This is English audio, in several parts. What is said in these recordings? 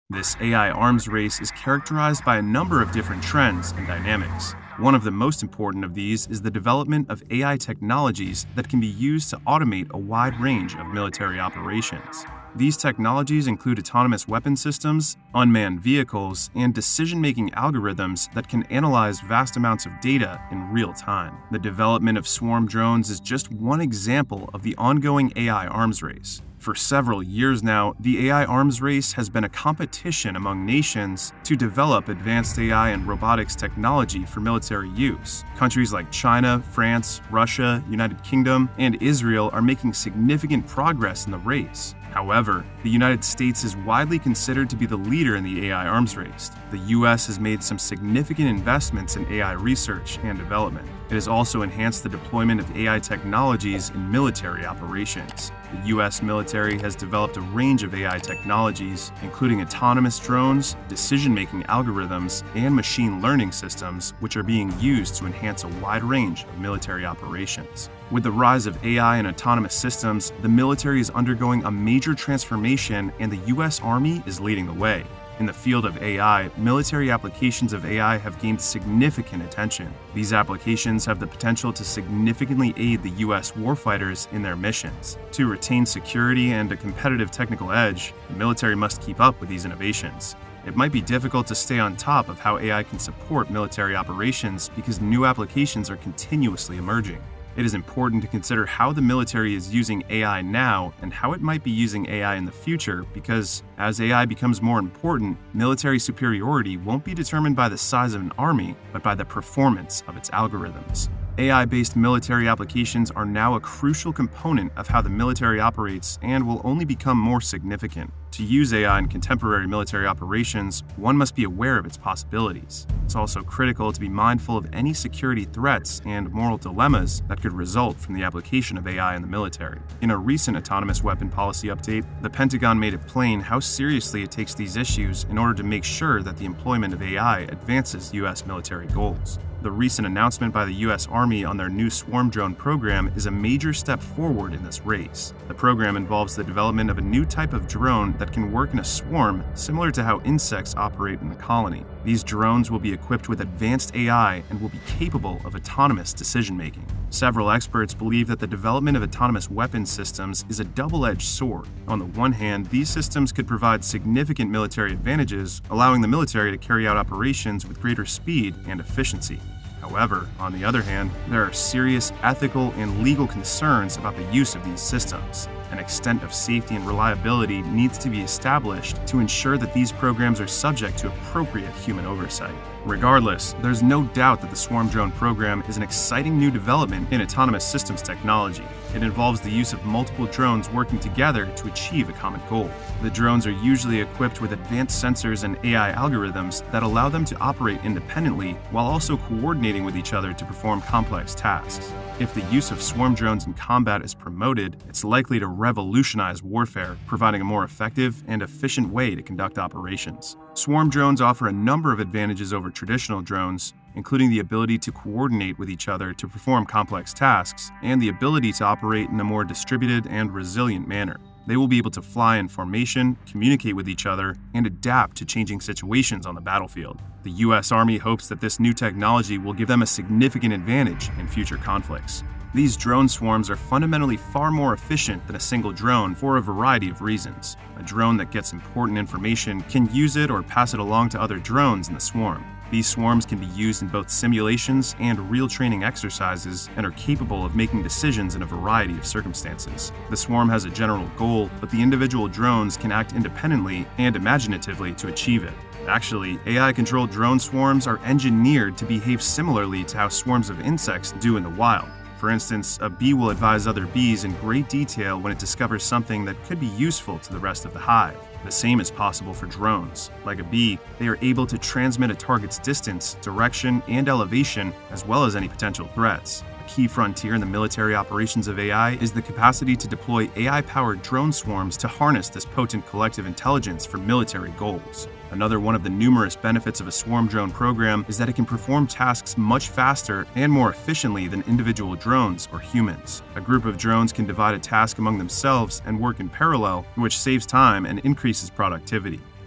This AI arms race is characterized by a number of different trends and dynamics. One of the most important of these is the development of AI technologies that can be used to automate a wide range of military operations. These technologies include autonomous weapon systems, unmanned vehicles, and decision-making algorithms that can analyze vast amounts of data in real time. The development of swarm drones is just one example of the ongoing AI arms race. For several years now, the AI arms race has been a competition among nations to develop advanced AI and robotics technology for military use. Countries like China, France, Russia, United Kingdom, and Israel are making significant progress in the race. However, the United States is widely considered to be the leader in the AI arms race. The US has made some significant investments in AI research and development. It has also enhanced the deployment of AI technologies in military operations. The US military has developed a range of AI technologies, including autonomous drones, decision-making algorithms, and machine learning systems, which are being used to enhance a wide range of military operations. With the rise of AI and autonomous systems, the military is undergoing a major transformation, and the US Army is leading the way. In the field of AI, military applications of AI have gained significant attention. These applications have the potential to significantly aid the US warfighters in their missions. To retain security and a competitive technical edge, the military must keep up with these innovations. It might be difficult to stay on top of how AI can support military operations because new applications are continuously emerging. It is important to consider how the military is using AI now and how it might be using AI in the future because, as AI becomes more important, military superiority won't be determined by the size of an army, but by the performance of its algorithms. AI-based military applications are now a crucial component of how the military operates and will only become more significant. To use AI in contemporary military operations, one must be aware of its possibilities. It's also critical to be mindful of any security threats and moral dilemmas that could result from the application of AI in the military. In a recent autonomous weapon policy update, the Pentagon made it plain how seriously it takes these issues in order to make sure that the employment of AI advances U.S. military goals. The recent announcement by the U.S. Army on their new swarm drone program is a major step forward in this race. The program involves the development of a new type of drone that can work in a swarm similar to how insects operate in a colony. These drones will be equipped with advanced AI and will be capable of autonomous decision-making. Several experts believe that the development of autonomous weapon systems is a double-edged sword. On the one hand, these systems could provide significant military advantages, allowing the military to carry out operations with greater speed and efficiency. However, on the other hand, there are serious ethical and legal concerns about the use of these systems. An extent of safety and reliability needs to be established to ensure that these programs are subject to appropriate human oversight. Regardless, there's no doubt that the swarm drone program is an exciting new development in autonomous systems technology. It involves the use of multiple drones working together to achieve a common goal. The drones are usually equipped with advanced sensors and AI algorithms that allow them to operate independently while also coordinating with each other to perform complex tasks. If the use of swarm drones in combat is promoted, it's likely to revolutionize warfare, providing a more effective and efficient way to conduct operations. Swarm drones offer a number of advantages over traditional drones, including the ability to coordinate with each other to perform complex tasks, and the ability to operate in a more distributed and resilient manner. They will be able to fly in formation, communicate with each other, and adapt to changing situations on the battlefield. The U.S. Army hopes that this new technology will give them a significant advantage in future conflicts. These drone swarms are fundamentally far more efficient than a single drone for a variety of reasons. A drone that gets important information can use it or pass it along to other drones in the swarm. These swarms can be used in both simulations and real training exercises and are capable of making decisions in a variety of circumstances. The swarm has a general goal, but the individual drones can act independently and imaginatively to achieve it. Actually, AI-controlled drone swarms are engineered to behave similarly to how swarms of insects do in the wild. For instance, a bee will advise other bees in great detail when it discovers something that could be useful to the rest of the hive. The same is possible for drones. Like a bee, they are able to transmit a target's distance, direction, and elevation, as well as any potential threats. A key frontier in the military operations of AI is the capacity to deploy AI-powered drone swarms to harness this potent collective intelligence for military goals. Another one of the numerous benefits of a swarm drone program is that it can perform tasks much faster and more efficiently than individual drones or humans. A group of drones can divide a task among themselves and work in parallel, which saves time and increases productivity.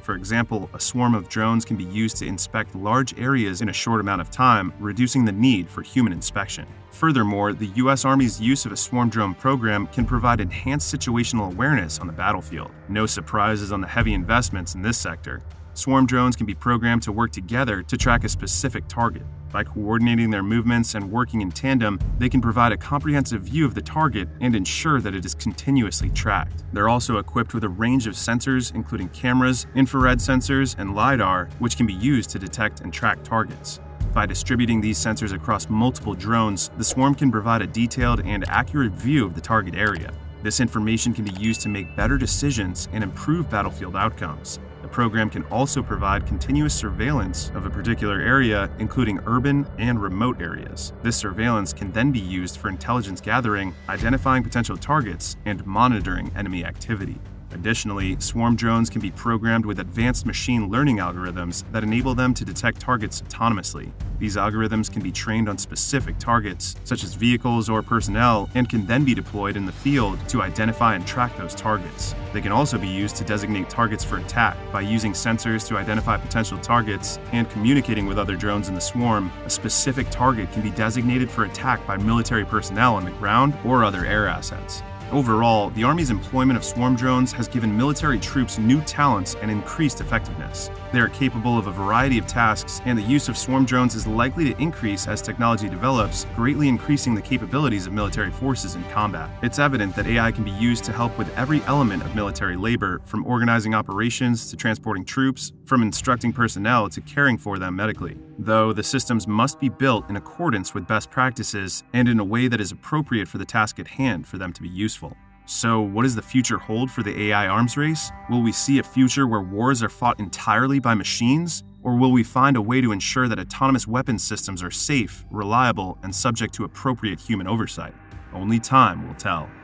For example, a swarm of drones can be used to inspect large areas in a short amount of time, reducing the need for human inspection. Furthermore, the U.S. Army's use of a swarm drone program can provide enhanced situational awareness on the battlefield. No surprises on the heavy investments in this sector. Swarm drones can be programmed to work together to track a specific target. By coordinating their movements and working in tandem, they can provide a comprehensive view of the target and ensure that it is continuously tracked. They're also equipped with a range of sensors, including cameras, infrared sensors, and LiDAR, which can be used to detect and track targets. By distributing these sensors across multiple drones, the swarm can provide a detailed and accurate view of the target area. This information can be used to make better decisions and improve battlefield outcomes. The program can also provide continuous surveillance of a particular area, including urban and remote areas. This surveillance can then be used for intelligence gathering, identifying potential targets, and monitoring enemy activity. Additionally, swarm drones can be programmed with advanced machine learning algorithms that enable them to detect targets autonomously. These algorithms can be trained on specific targets, such as vehicles or personnel, and can then be deployed in the field to identify and track those targets. They can also be used to designate targets for attack. By using sensors to identify potential targets and communicating with other drones in the swarm, a specific target can be designated for attack by military personnel on the ground or other air assets. Overall, the Army's employment of swarm drones has given military troops new talents and increased effectiveness. They are capable of a variety of tasks, and the use of swarm drones is likely to increase as technology develops, greatly increasing the capabilities of military forces in combat. It's evident that AI can be used to help with every element of military labor, from organizing operations to transporting troops, from instructing personnel to caring for them medically. Though the systems must be built in accordance with best practices and in a way that is appropriate for the task at hand for them to be useful. So, what does the future hold for the AI arms race? Will we see a future where wars are fought entirely by machines? Or will we find a way to ensure that autonomous weapons systems are safe, reliable, and subject to appropriate human oversight? Only time will tell.